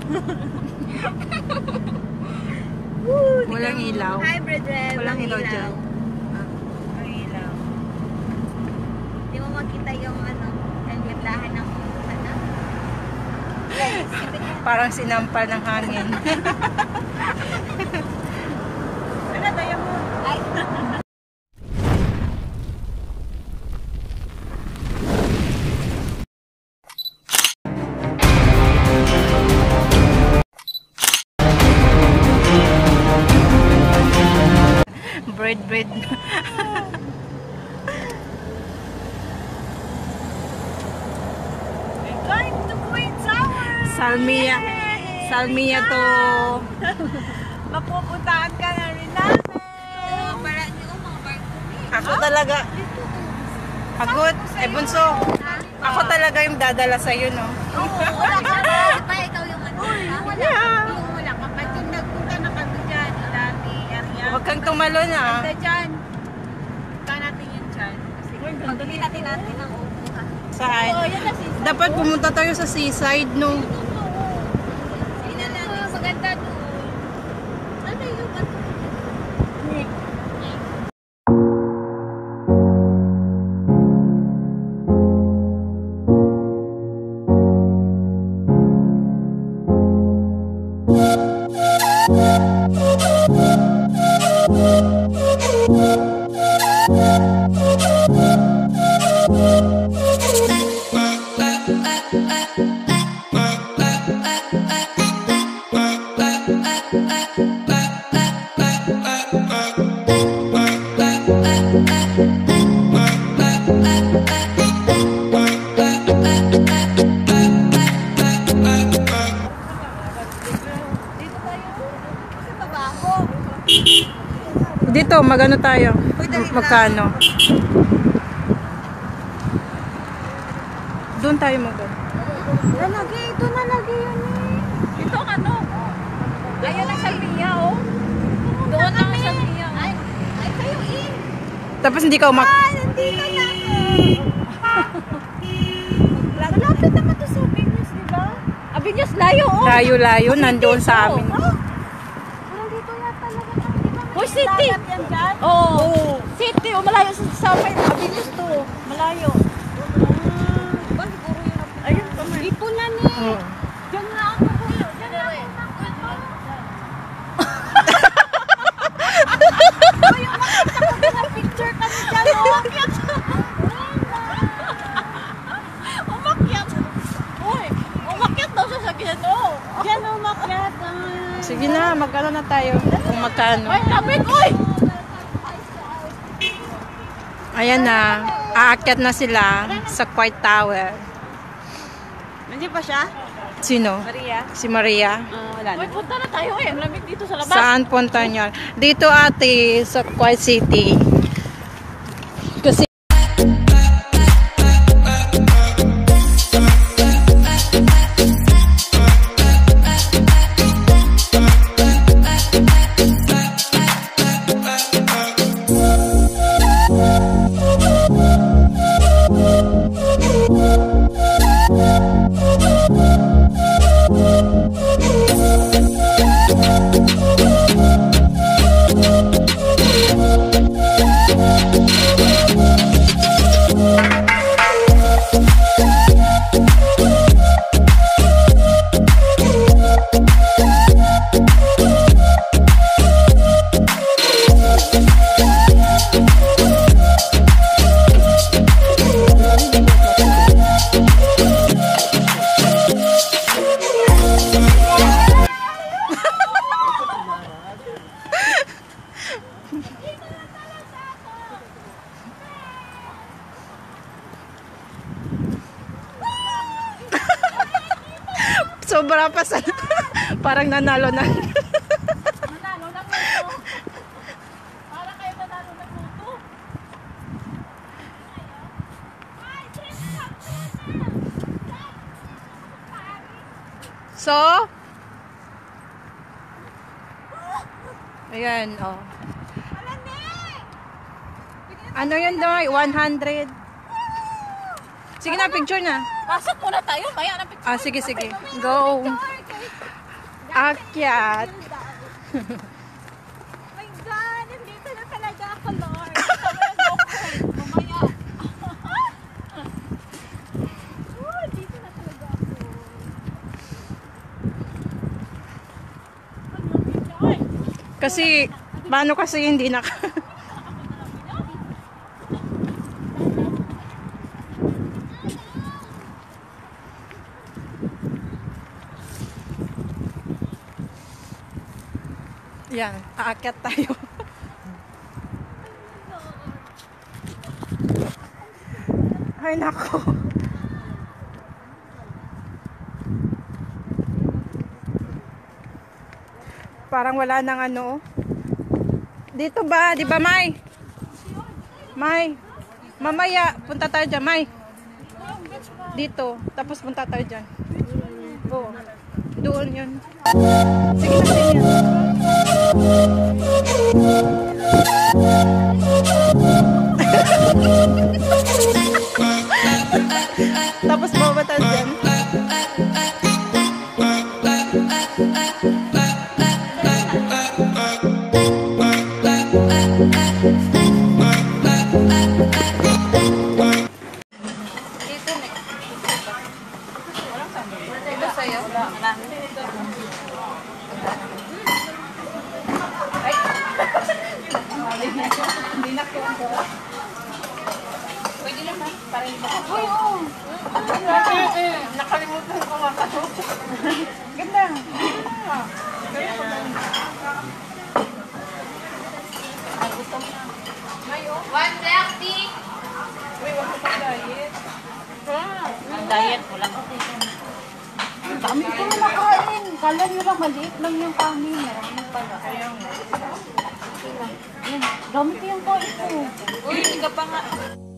Walang ilaw. Hybrid red. Walang ilaw dyan. Walang ilaw. Hindi mo makita yung ano, yung gitlahan ng ano. Parang sinampal ng hangin. Ano tayo mo? Ay. Bread. Going to Kuwait Towers! Salmiya to. Mapupuntaan ka na rin namin. Ako talaga. Pagod. Bunso. Ako talaga yung dadala sa'yo, no? Wala ka pa. Ikaw yung ano. Wala ka pa. Yung nagpunta na kami dyan. Dati, area. Huwag kang tumalon, ah. Ganda dyan. Punta natin yun dyan. Pagdating natin ang upo. Saan? Dapat pumunta tayo sa seaside, no? Hindi na lang. Maganda doon. Ano yung bato? Dito, magano tayo? Magkano? Doon tayo magano. Ito na lagi yun eh. Ito ang ano? Ayun ang salmiya oh. Doon ang salmiya. Ay kayo eh. Tapos hindi ka nandito na ako. Malapit naman to sa Abinyos, di ba? Abinyos, layo oh. Layo-layo, nandoon sa amin. Parang dito yata talaga. Hoy, city! Oo. City, malayo sa Abinyos to. Malayo. Ayun pa man. Dito na ni. Diyan na ako. Diyan na ako. Yung makita ko na picture kami dyan. Umakyat. Umakyat. Uy, umakyat daw sa sakyan. Diyan umakyat. Sige na, magkano na tayo kung magkano. Ay, lapit. Uy! Ayan na, aakyat na sila sa Kuwait Tower. Nandiyan pa siya? Sino? Maria. Si Maria. Wala na. Uy, punta na tayo eh. Ang lamig dito sa labas. Saan punta niyo? Dito ate, sa Kuwait City. Kasi sobra pa sa parang nanalo na. Nanalo na po. Para kayo nanalo na po. So, ayan, oh. Ano yun doy? 100. Sige na, picture na. Pasok muna tayo. Maya na picture. Ah, sige, sige. Go. Akyat. My God, nandito na talaga ako, Lord. Mamaya. Dito na talaga ako. Kasi, paano kasi hindi na... Yan, aakyat tayo. Ay, nako. Parang wala nang ano. Dito ba? Di ba, May? May. Mamaya, punta tayo dyan, May. Dito. Tapos punta tayo dyan. Oo. Doon yun. Sige na, sige na. Tapos baba tayo dyan. Ito sa'yo? Ay! Hindi na ko. Pwede naman. Para hindi ba? Uy, oo! Nakalimutan ko makato. Ganda. One black tea. Uy, wag ko pang diet. Ang diet, wala ko. Ang dami ko na nakain. Kala nyo lang, maliit lang yung kanin. Marami pala. Ayaw. Yan, gamit ko yung kain ko. Uy, hindi ka pa nga.